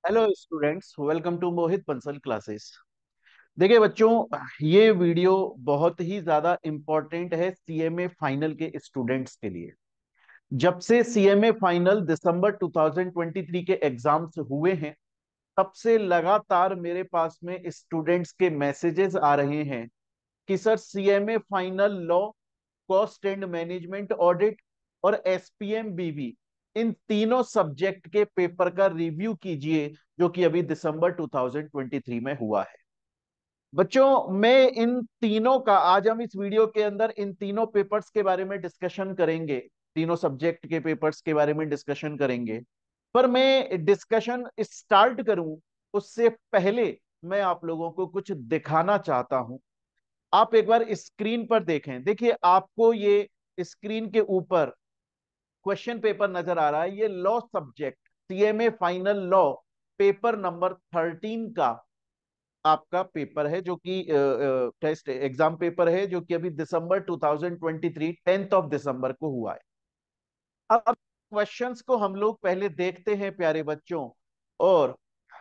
Hello students, welcome to Mohit Bansal classes. देखिए बच्चों, ये वीडियो बहुत ही ज्यादा इंपॉर्टेंट है सीएमए फाइनल के स्टूडेंट्स के लिए। जब से सीएमए फाइनल दिसंबर 2023 के एग्जाम्स हुए हैं, तब से लगातार मेरे पास में स्टूडेंट्स के मैसेजेस आ रहे हैं कि sir CMA final law, cost and management audit और एसपीएम बीबी, इन तीनों सब्जेक्ट के पेपर का रिव्यू कीजिए, जो कि अभी दिसंबर 2023 में हुआ है। बच्चों, मैं इन तीनों का आज हम इस वीडियो के अंदर इन तीनों पेपर्स के बारे में डिस्कशन करेंगे। तीनों सब्जेक्ट के पेपर्स के बारे में डिस्कशन करेंगे। पर मैं डिस्कशन स्टार्ट करूं उससे पहले मैं आप लोगों को कुछ दिखाना चाहता हूं। आप एक बार स्क्रीन पर देखें। देखिए, आपको ये स्क्रीन के ऊपर क्वेश्चन पेपर नजर आ रहा है। ये law subject CMA final law paper number 13 का आपका पेपर है, जो कि टेस्ट एग्जाम पेपर है, जो कि अभी दिसंबर 2023 10th ऑफ दिसंबर को हुआ है। अब क्वेश्चंस को हम लोग पहले देखते हैं प्यारे बच्चों, और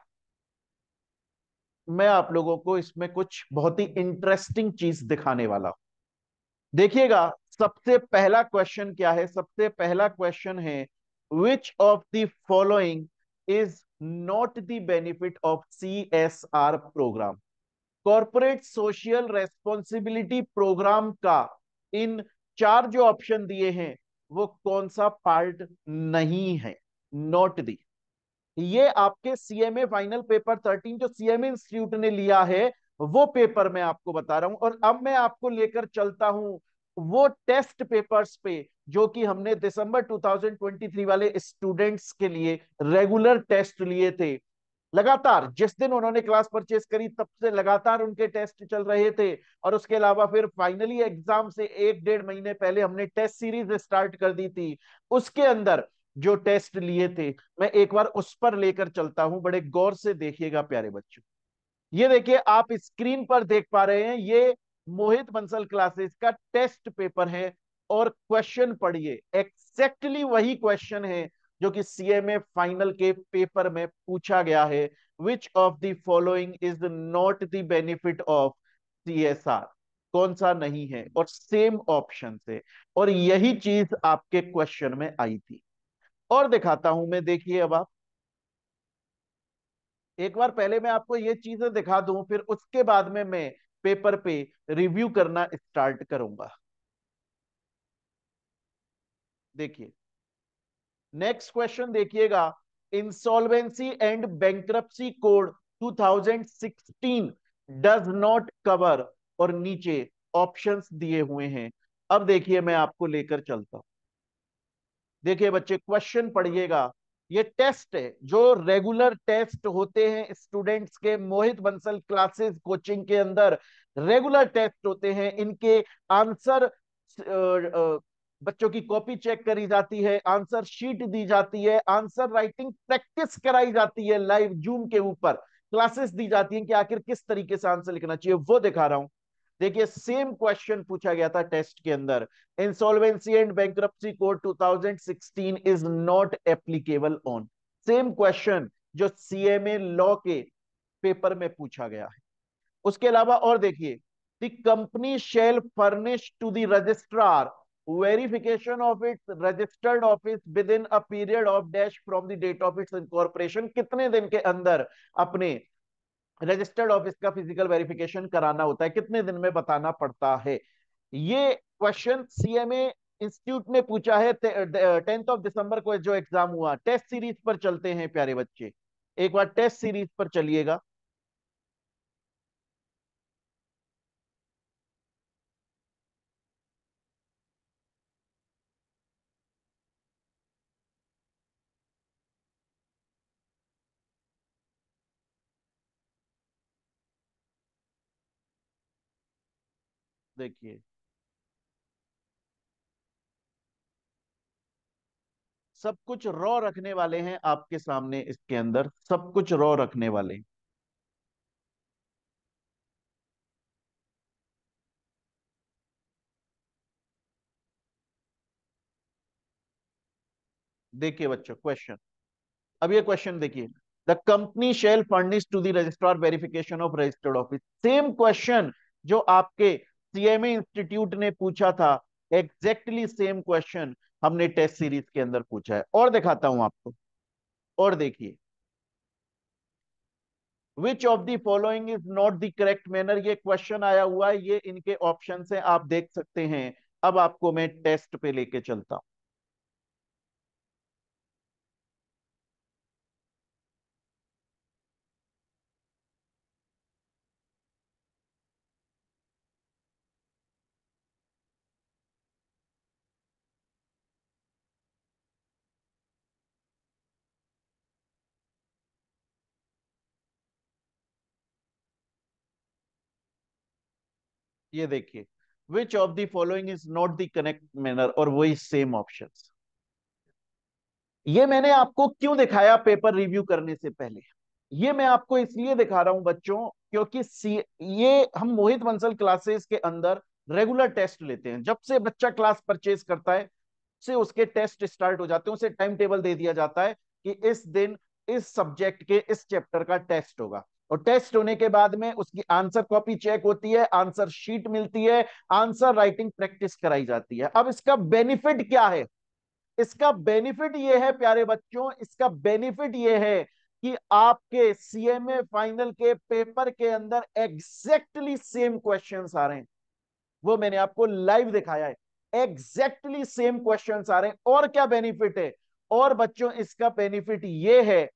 मैं आप लोगों को इसमें कुछ बहुत ही इंटरेस्टिंग चीज दिखाने वाला हूं। देखिएगा, सबसे पहला क्वेश्चन क्या है। सबसे पहला क्वेश्चन है, which of the following is not the benefit of CSR programme. Corporate social responsibility programme का इन चार जो ऑप्शन दिए हैं, वो कौन सा पार्ट नहीं है, नॉट दी। ये आपके सीएमए फाइनल पेपर 13 जो सीएमए इंस्टीट्यूट ने लिया है, वो पेपर मैं आपको बता रहा हूं। और अब मैं आपको लेकर चलता हूं वो टेस्ट पेपर्स पे, जो कि हमने दिसंबर 2023 वाले स्टूडेंट्स के लिए रेगुलर टेस्ट लिए थे। लगातार जिस दिन उन्होंने क्लास परचेज करी, तब से लगातार उनके टेस्ट चल रहे थे। और उसके अलावा फिर फाइनली एग्जाम से एक डेढ़ महीने पहले हमने टेस्ट सीरीज स्टार्ट कर दी थी। उसके अंदर जो टेस्ट लिए थे, मैं एक बार उस पर लेकर चलता हूं। बड़े गौर से देखिएगा प्यारे बच्चों। ये देखिए, आप स्क्रीन पर देख पा रहे हैं, ये मोहित बंसल क्लासेस का टेस्ट पेपर है। और क्वेश्चन पढ़िए, एग्जैक्टली वही क्वेश्चन है जो कि सीएमए फाइनल के पेपर में पूछा गया है। Which of the following is not the benefit of CSR, कौन सा नहीं है, और सेम ऑप्शन से। और यही चीज आपके क्वेश्चन में आई थी। और दिखाता हूं मैं, देखिए अब आप एक बार पहले मैं आपको ये चीजें दिखा दूं, फिर उसके बाद में मैं पेपर पे रिव्यू करना स्टार्ट करूंगा। देखिए, नेक्स्ट क्वेश्चन देखिएगा। Insolvency and bankruptcy code 2016 does not cover, और नीचे ऑप्शंस दिए हुए हैं। अब देखिए, मैं आपको लेकर चलता हूं। देखिए बच्चे, क्वेश्चन पढ़िएगा। ये टेस्ट है जो रेगुलर टेस्ट होते हैं स्टूडेंट्स के, मोहित बंसल क्लासेस कोचिंग के अंदर रेगुलर टेस्ट होते हैं। इनके आंसर बच्चों की कॉपी चेक करी जाती है, आंसर शीट दी जाती है, आंसर राइटिंग प्रैक्टिस कराई जाती है, लाइव जूम के ऊपर क्लासेस दी जाती हैं कि आखिर किस तरीके से आंसर लिखना चाहिए, वो दिखा रहा हूं। देखिए, सेम क्वेश्चन पूछा गया था टेस्ट के अंदर। Insolvency and bankruptcy code 2016 is not applicable on. Same question जो सीएमए लॉ के पेपर में पूछा गया है। उसके अलावा और देखिए, the company shall furnish to the registrar verification of its registered office within a period of dash from the date of its incorporation. कितने दिन के अंदर अपने रजिस्टर्ड ऑफिस का फिजिकल वेरिफिकेशन कराना होता है, कितने दिन में बताना पड़ता है। ये क्वेश्चन सीएमए इंस्टीट्यूट ने पूछा है 10th ऑफ दिसंबर को जो एग्जाम हुआ। टेस्ट सीरीज पर चलते हैं प्यारे बच्चे, एक बार टेस्ट सीरीज पर चलिएगा। देखिए, सब कुछ रॉ रखने वाले हैं आपके सामने, इसके अंदर सब कुछ रॉ रखने वाले हैं। देखिए बच्चों, क्वेश्चन, अब ये क्वेश्चन देखिए। The company shall furnish to the registrar verification of registered office. Same question जो आपके सीएमए इंस्टीट्यूट ने पूछा था, एग्जैक्टली सेम क्वेश्चन हमने टेस्ट सीरीज के अंदर पूछा है। और दिखाता हूं आपको, और देखिए, which of the following is not the correct manner, ये क्वेश्चन आया हुआ है, ये इनके ऑप्शन है, आप देख सकते हैं। अब आपको मैं टेस्ट पे लेके चलता हूं। ये देखिए, which of the following is not the correct manner, और वही सेम ऑप्शन। ये मैंने आपको क्यों दिखाया पेपर रिव्यू करने से पहले? ये मैं आपको इसलिए दिखा रहा हूं बच्चों, क्योंकि ये हम मोहित बंसल क्लासेस के अंदर रेगुलर टेस्ट लेते हैं। जब से बच्चा क्लास परचेज करता है से उसके टेस्ट स्टार्ट हो जाते हैं, उसे टाइम टेबल दे दिया जाता है कि इस दिन इस सब्जेक्ट के इस चैप्टर का टेस्ट होगा। और टेस्ट होने के बाद में उसकी आंसर कॉपी चेक होती है, आंसर शीट मिलती है, आंसर राइटिंग प्रैक्टिस कराई जाती है। अब इसका बेनिफिट क्या है? इसका बेनिफिट ये है प्यारे बच्चों, इसका बेनिफिट ये है कि आपके सीएमए फाइनल के पेपर के अंदर एग्जैक्टली सेम क्वेश्चंस आ रहे हैं। वो मैंने आपको लाइव दिखाया है, एग्जैक्टली सेम क्वेश्चंस आ रहे हैं। और क्या बेनिफिट है? और बच्चों इसका बेनिफिट ये है,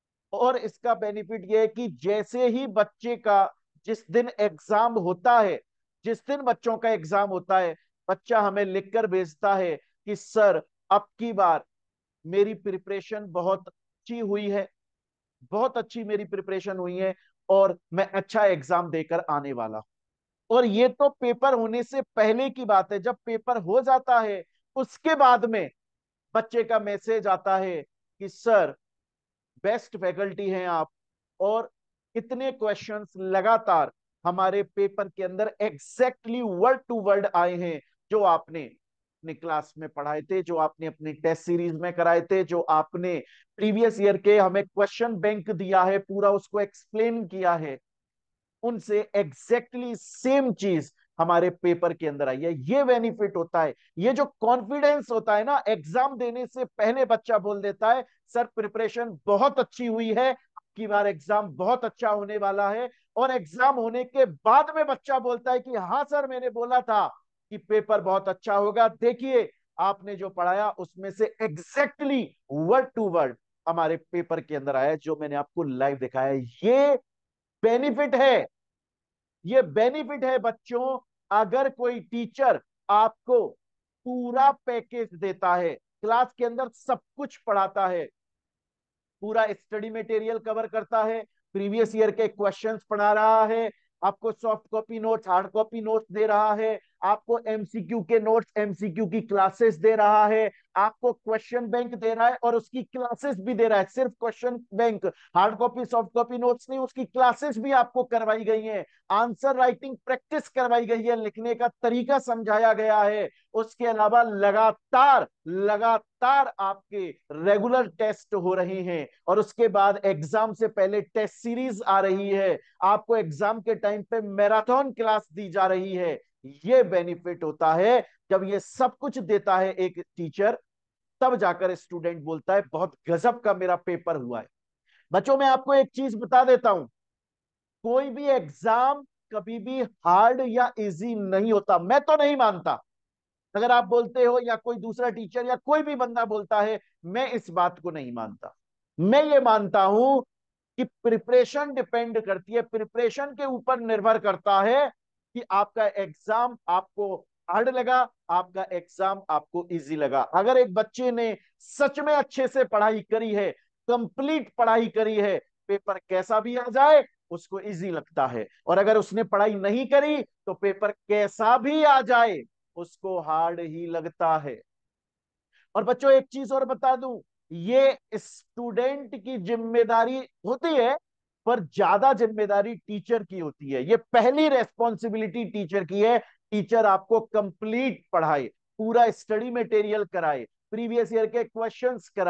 और इसका बेनिफिट ये है कि जैसे ही बच्चे का जिस दिन एग्जाम होता है, जिस दिन बच्चों का एग्जाम होता है, बच्चा हमें लिखकर भेजता है कि सर, अब की बार मेरी प्रिपरेशन बहुत अच्छी हुई है, बहुत अच्छी मेरी प्रिपरेशन हुई है, और मैं अच्छा एग्जाम देकर आने वाला हूं। और ये तो पेपर होने से पहले की बात है। जब पेपर हो जाता है उसके बाद में बच्चे का मैसेज आता है कि सर, बेस्ट फैकल्टी हैं आप, और इतने क्वेश्चंस लगातार हमारे पेपर के अंदर एग्जैक्टली वर्ड टू वर्ड आए हैं, जो आपने अपनी क्लास में पढ़ाए थे, जो आपने अपनी टेस्ट सीरीज में कराए थे, जो आपने प्रीवियस ईयर के हमें क्वेश्चन बैंक दिया है, पूरा उसको एक्सप्लेन किया है, उनसे एग्जैक्टली सेम चीज हमारे पेपर के अंदर आई है। ये बेनिफिट होता है, ये जो कॉन्फिडेंस होता है ना, एग्जाम देने से पहले बच्चा बोल देता है सर, प्रिपरेशन बहुत अच्छी हुई है, की बार एग्जाम बहुत अच्छा होने वाला है। और एग्जाम होने के बाद में बच्चा बोलता है कि हाँ सर, मैंने बोला था कि पेपर बहुत अच्छा होगा, देखिए आपने जो पढ़ाया उसमें से एग्जैक्टली वर्ड टू वर्ड हमारे पेपर के अंदर आया, जो मैंने आपको लाइव दिखाया है। ये बेनिफिट है, ये बेनिफिट है बच्चों। अगर कोई टीचर आपको पूरा पैकेज देता है, क्लास के अंदर सब कुछ पढ़ाता है, पूरा स्टडी मटेरियल कवर करता है, प्रीवियस ईयर के क्वेश्चंस पढ़ा रहा है, आपको soft copy notes, hard copy notes दे रहा है, आपको एमसीक्यू के नोट्स, एमसीक्यू की क्लासेस दे रहा है, आपको क्वेश्चन बैंक दे रहा है और उसकी क्लासेस भी दे रहा है। सिर्फ question bank, hard copy soft copy notes नहीं, उसकी क्लासेस भी आपको करवाई गई हैं, आंसर राइटिंग प्रैक्टिस करवाई गई है, लिखने का तरीका समझाया गया है। उसके अलावा लगातार लगातार आपके रेगुलर टेस्ट हो रहे हैं, और उसके बाद एग्जाम से पहले टेस्ट सीरीज आ रही है, आपको एग्जाम के टाइम पे मैराथन क्लास दी जा रही है। ये बेनिफिट होता है जब ये सब कुछ देता है एक टीचर, तब जाकर स्टूडेंट बोलता है बहुत गजब का मेरा पेपर हुआ है। बच्चों, मैं आपको एक चीज बता देता हूं, कोई भी एग्जाम कभी भी हार्ड या इजी नहीं होता, मैं तो नहीं मानता। अगर आप बोलते हो या कोई दूसरा टीचर या कोई भी बंदा बोलता है, मैं इस बात को नहीं मानता। मैं ये मानता हूं कि प्रिपरेशन डिपेंड करती है, प्रिपरेशन के ऊपर निर्भर करता है कि आपका एग्जाम आपको हार्ड लगा, आपका एग्जाम आपको इजी लगा। अगर एक बच्चे ने सच में अच्छे से पढ़ाई करी है, कंप्लीट पढ़ाई करी है, पेपर कैसा भी आ जाए उसको इजी लगता है। और अगर उसने पढ़ाई नहीं करी तो पेपर कैसा भी आ जाए उसको हार्ड ही लगता है। और बच्चों, एक चीज और बता दूं, ये स्टूडेंट की जिम्मेदारी होती है, पर ज्यादा जिम्मेदारी टीचर की होती है। ये पहली रेस्पॉन्सिबिलिटी टीचर की है। टीचर आपको कंप्लीट पढ़ाए, पूरा स्टडी मटेरियल कराए, प्रीवियस ईयर के क्वेश्चंस कराए,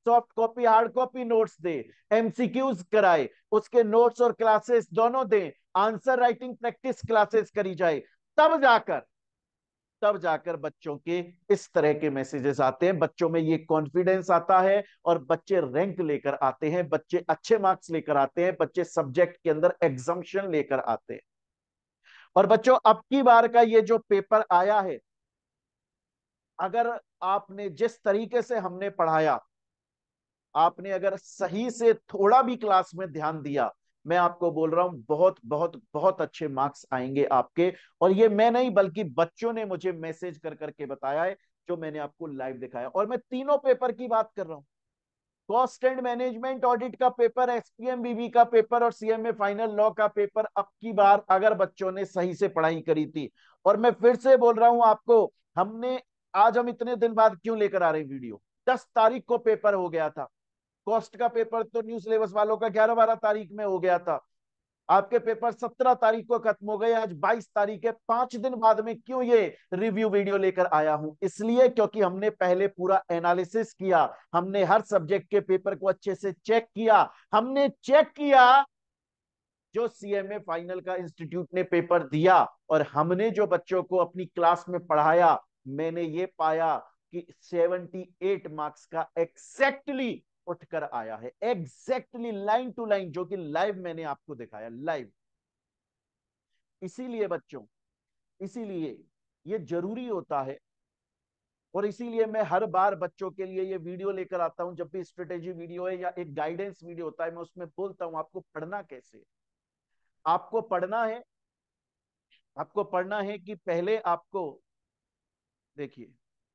soft copy hard copy notes दे, एमसीक्यूज कराए, उसके नोट्स और क्लासेस दोनों दें, आंसर राइटिंग प्रैक्टिस क्लासेस करी जाए, तब जाकर तब जाकर बच्चों के इस तरह के मैसेजेस आते हैं, बच्चों में ये कॉन्फिडेंस आता है और बच्चे रैंक लेकर आते हैं, बच्चे अच्छे मार्क्स लेकर आते हैं, बच्चे सब्जेक्ट के अंदर एग्जाम्शन लेकर आते हैं। और बच्चों अब की बार का ये जो पेपर आया है, अगर आपने जिस तरीके से हमने पढ़ाया, आपने अगर सही से थोड़ा भी क्लास में ध्यान दिया, मैं आपको बोल रहा हूं बहुत बहुत बहुत अच्छे मार्क्स आएंगे आपके। और ये मैं नहीं बल्कि बच्चों ने मुझे मैसेज कर करके बताया है, जो मैंने आपको लाइव दिखाया। और मैं तीनों पेपर की बात कर रहा हूं, कॉस्ट एंड मैनेजमेंट ऑडिट का पेपर, एसपीएमबीबी का पेपर और सीएमए फाइनल लॉ का पेपर। अब की बार अगर बच्चों ने सही से पढ़ाई करी थी, और मैं फिर से बोल रहा हूं आपको, हमने आज हम इतने दिन बाद क्यों लेकर आ रहे हैं वीडियो, 10 तारीख को पेपर हो गया था, कॉस्ट का पेपर तो न्यू सिलेबस वालों का 11-12 तारीख में हो गया था, आपके पेपर 17 तारीख को खत्म हो गए, आज 22 तारीख है, 5 दिन बाद में क्यों ये रिव्यू वीडियो लेकर आया हूं, इसलिए क्योंकि हमने पहले पूरा एनालिसिस किया, हमने हर सब्जेक्ट के पेपर को अच्छे से चेक किया, हमने चेक किया जो सीएमए फाइनल का इंस्टीट्यूट ने पेपर दिया, और हमने जो बच्चों को अपनी क्लास में पढ़ाया, मैंने ये पाया कि 78 मार्क्स का एग्जैक्टली उठकर आया है, एग्जैक्टली लाइन टू लाइन, जो कि लाइव मैंने आपको दिखाया लाइव। इसीलिए बच्चों, इसीलिए ये जरूरी होता है, और इसीलिए मैं हर बार बच्चों के लिए ये वीडियो लेकर आता हूं, जब भी स्ट्रेटेजी वीडियो है या एक गाइडेंस वीडियो होता है, मैं उसमें बोलता हूं आपको पढ़ना कैसे है। आपको पढ़ना है, आपको पढ़ना है कि पहले आपको देखिए,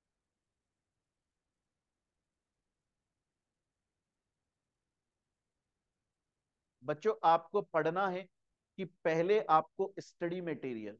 बच्चों आपको पढ़ना है कि पहले आपको स्टडी मटेरियल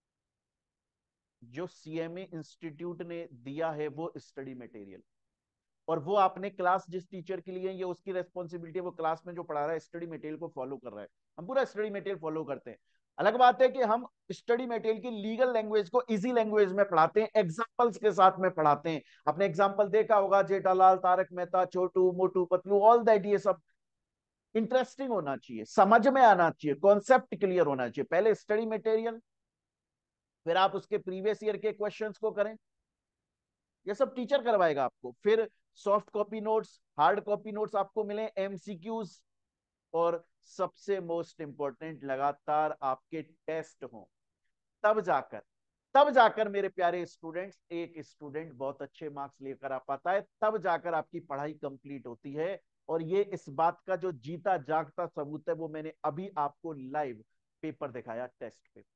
जो सीएमए इंस्टीट्यूट ने दिया है, वो स्टडी मटेरियल, और वो आपने क्लास जिस टीचर के लिए, ये उसकी रेस्पॉन्सिबिलिटी है, वो क्लास में जो पढ़ा रहा है स्टडी मटेरियल को फॉलो कर रहा है, हम पूरा स्टडी मटेरियल फॉलो करते हैं। अलग बात है कि हम स्टडी मटेरियल की लीगल लैंग्वेज को इजी लैंग्वेज में पढ़ाते हैं, एग्जांपल्स के साथ में पढ़ाते हैं। आपने एग्जांपल देखा होगा, जेठालाल, तारक मेहता, छोटू मोटू पतलू, ऑल दैट, ये सब इंटरेस्टिंग होना चाहिए, समझ में आना चाहिए, कॉन्सेप्ट क्लियर होना चाहिए। पहले स्टडी मटेरियल, फिर आप उसके प्रीवियस ईयर के क्वेश्चंस को करें, ये सब टीचर करवाएगा आपको। फिर soft copy notes, hard copy notes आपको मिले, एमसीक्यूज, और सबसे मोस्ट इंपॉर्टेंट लगातार आपके टेस्ट हो, तब जाकर तब जाकर मेरे प्यारे स्टूडेंट्स, एक स्टूडेंट बहुत अच्छे मार्क्स लेकर आ पाता है, तब जाकर आपकी पढ़ाई कंप्लीट होती है। और ये इस बात का जो जीता जागता सबूत है, वो मैंने अभी आपको लाइव पेपर दिखाया, टेस्ट पेपर।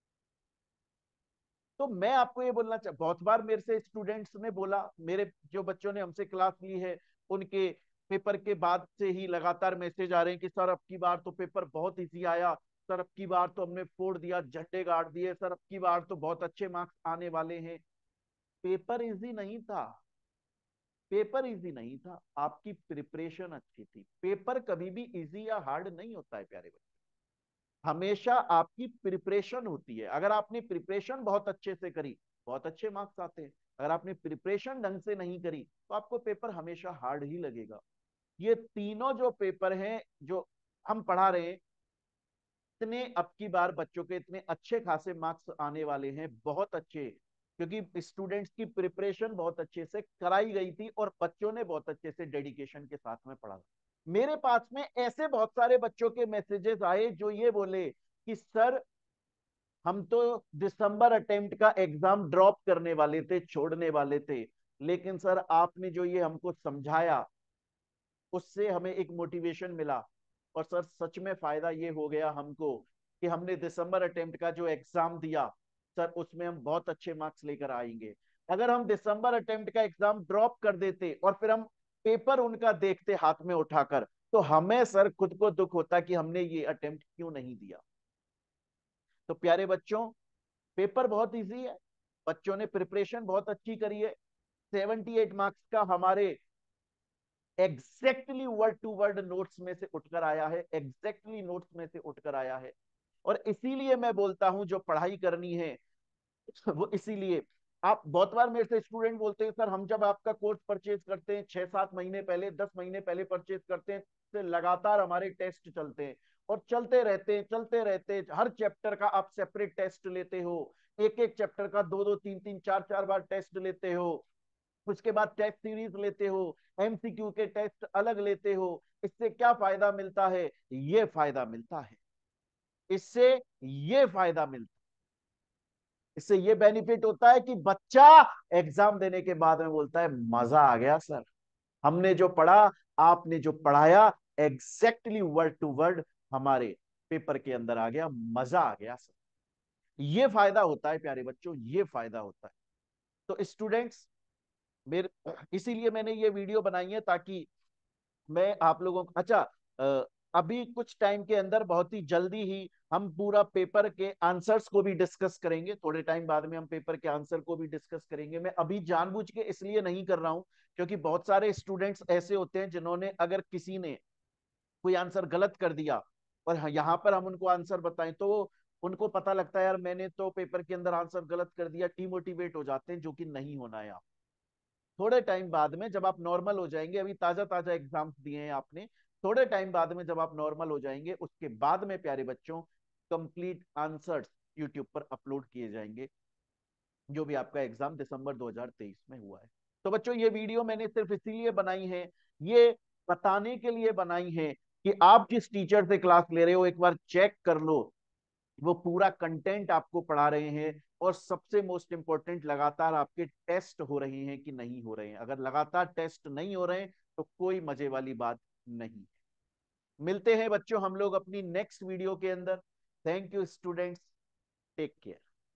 तो मैं आपको ये बोलना चाह, बहुत बार मेरे से स्टूडेंट्स ने बोला, मेरे जो बच्चों ने हमसे क्लास ली है, उनके पेपर के बाद से ही लगातार मैसेज आ रहे हैं कि सर अब की बार तो पेपर बहुत इजी आया, सर अब की बार तो हमने फोड़ दिया, झंडे गाड़ दिए, सर अब की बार तो बहुत अच्छे मार्क्स आने वाले हैं। पेपर इजी नहीं था, पेपर इजी नहीं था, आपकी प्रिपरेशन अच्छी थी। पेपर कभी भी इजी या हार्ड नहीं होता है प्यारे बच्चे, हमेशा आपकी प्रिपरेशन होती है। अगर आपने प्रिपरेशन बहुत अच्छे से करी, बहुत अच्छे मार्क्स आते हैं। अगर आपने प्रिपरेशन ढंग से नहीं करी, तो आपको पेपर हमेशा हार्ड ही लगेगा। ये तीनों जो पेपर हैं जो हम पढ़ा रहे हैं, इतने अब की बार बच्चों के इतने अच्छे खासे मार्क्स आने वाले हैं, बहुत अच्छे, क्योंकि स्टूडेंट्स की प्रिपरेशन बहुत अच्छे से कराई गई थी और बच्चों ने बहुत अच्छे से डेडिकेशन के साथ में पढ़ा। मेरे पास में ऐसे बहुत सारे बच्चों के मैसेजेस आए जो ये बोले कि सर हम तो दिसंबर अटेम्प्ट का एग्जाम ड्रॉप करने वाले थे, छोड़ने वाले थे, लेकिन सर आपने जो ये हमको समझाया, उससे हमें एक मोटिवेशन मिला, और सर सच में फायदा ये हो गया हमको कि हमने दिसंबर अटेम्प्ट का जो एग्जाम दिया, सर उसमें हम बहुत अच्छे मार्क्स लेकर आएंगे। अगर हम दिसंबर अटेम्प्ट का एग्जाम ड्रॉप कर देते और फिर हम पेपर उनका देखते हाथ में उठाकर, तो हमें सर खुद को दुख होता कि हमने ये अटेम्प्ट क्यों नहीं दिया। तो प्यारे बच्चों, पेपर बहुत इजी है, बच्चों ने प्रिपरेशन बहुत अच्छी करी है। 78 मार्क्स का हमारे exactly word to word notes में से उठकर आया है, एग्जैक्टली नोट्स में से उठकर आया है। और इसीलिए मैं बोलता हूं, जो पढ़ाई करनी है वो इसीलिए आप बहुत बार मेरे से स्टूडेंट बोलते हैं, सर हम जब आपका कोर्स परचेज करते हैं 6-7 महीने पहले, 10 महीने पहले परचेज करते हैं, तो लगातार हमारे टेस्ट चलते हैं और चलते रहते हैं, चलते रहते हैं। हर चैप्टर का आप सेपरेट टेस्ट लेते हो, एक एक चैप्टर का 2-2 3-3 4-4 बार टेस्ट लेते हो, उसके बाद टेस्ट सीरीज लेते हो, एमसीक्यू के टेस्ट अलग लेते हो। इससे क्या फायदा मिलता है? ये फायदा मिलता है, इससे ये फायदा मिलता है, इससे ये बेनिफिट होता है कि बच्चा एग्जाम देने के बाद में बोलता है मजा आ गया सर, हमने जो पढ़ा, आपने जो पढ़ाया, एग्जैक्टली वर्ड टू वर्ड हमारे पेपर के अंदर आ गया, मजा आ गया सर। ये फायदा होता है प्यारे बच्चों, ये फायदा होता है। तो स्टूडेंट्स, मेरे इसीलिए मैंने ये वीडियो बनाई है ताकि मैं आप लोगों को, अच्छा, अभी कुछ टाइम के अंदर बहुत ही जल्दी ही हम पूरा पेपर के आंसर्स को भी डिस्कस करेंगे, थोड़े टाइम बाद में हम पेपर के आंसर को भी डिस्कस करेंगे। मैं अभी जानबूझ के इसलिए नहीं कर रहा हूं क्योंकि बहुत सारे स्टूडेंट्स ऐसे होते हैं जिन्होंने, अगर किसी ने कोई आंसर गलत कर दिया और यहाँ पर हम उनको आंसर बताएं तो उनको पता लगता है यार मैंने तो पेपर के अंदर आंसर गलत कर दिया, डिमोटिवेट हो जाते हैं, जो कि नहीं होना है। थोड़े टाइम बाद में जब आप नॉर्मल हो जाएंगे, अभी ताजा ताजा एग्जाम्स दिए हैं आपने, थोड़े टाइम बाद में जब आप नॉर्मल हो जाएंगे, उसके बाद में प्यारे बच्चों कंप्लीट आंसर्स यूट्यूब पर अपलोड किए जाएंगे, जो भी आपका एग्जाम दिसंबर 2023 में हुआ है। तो बच्चों, ये वीडियो मैंने सिर्फ इसीलिए बनाई है, ये बताने के लिए बनाई है कि आप जिस टीचर से क्लास ले रहे हो एक बार चेक कर लो, वो पूरा कंटेंट आपको पढ़ा रहे हैं, और सबसे मोस्ट इंपॉर्टेंट, लगातार आपके टेस्ट हो रहे हैं कि नहीं हो रहे हैं। अगर लगातार टेस्ट नहीं हो रहे हैं तो कोई मजे वाली बात नहीं। मिलते हैं बच्चों हम लोग अपनी नेक्स्ट वीडियो के अंदर। Thank you students, take care.